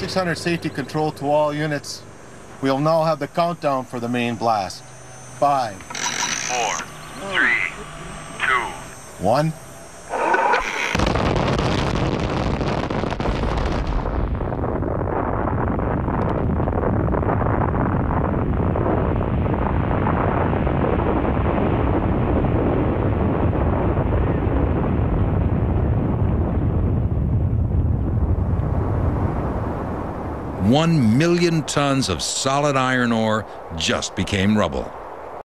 600 safety control to all units. We'll now have the countdown for the main blast. 5, 4, 3, 2, 1. $1 million tons of solid iron ore just became rubble.